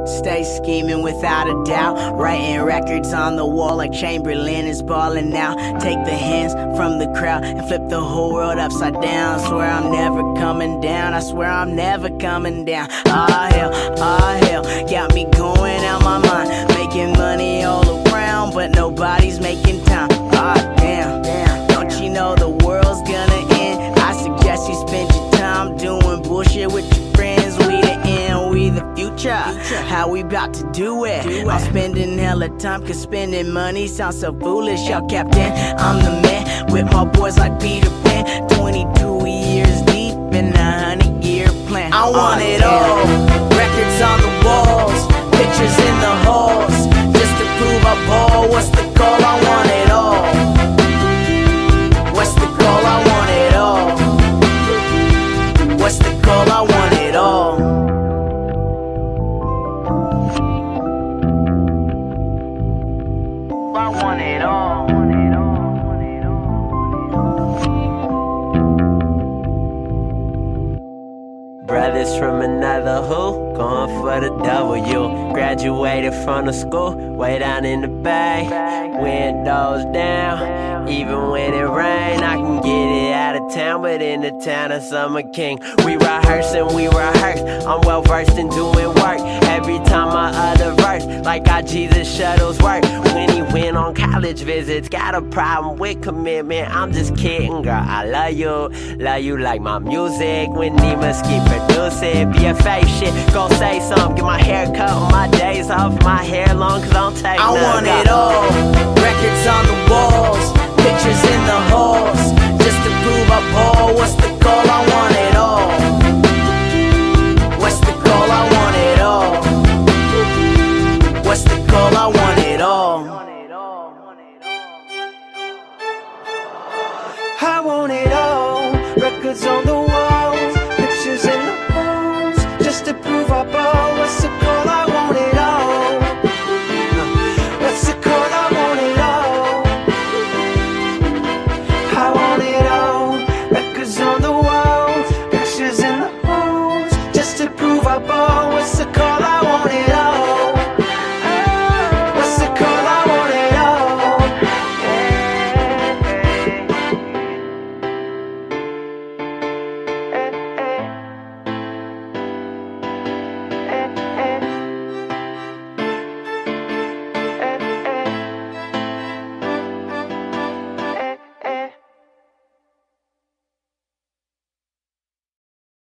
Stay scheming without a doubt, writing records on the wall like Chamberlain is balling out. Take the hands from the crowd and flip the whole world upside down. Swear I'm never coming down, I swear I'm never coming down. Ah hell, got me going out my mind, making money all around, but nobody's making time. Ah damn, don't you know the world's gonna end? I suggest you spend your time doing bullshit with your friends. We the end, we the future. How we about to do it? I'm spending hella time, cause spending money sounds so foolish. Y'all captain, I'm the man, with my boys like Peter Pan. 22 years deep in a 100-year plan. I want it all, records on the walls, pictures in the halls, just to prove I ball. What's the goal? I want it all. What's the goal? I want it all. What's the goal? I want it all. I want it all. Brothers from another hood, going for the W. Graduated from the school, way down in the bay. Windows down, even when it rain, I can get it out of town, but in the town of Summer King, we rehearse and we rehearse. I'm well versed in doing work. Every time I utter verse, like how Jesus shuttles work. When he went on college visits, got a problem with commitment. I'm just kidding, girl, I love you like my music. When Nemus keep producing, be a fake shit, go say something. Get my hair cut on my days off, my hair long, cause I don't take I want it all, records on the walls, pictures in the halls, just to prove I ball. What's the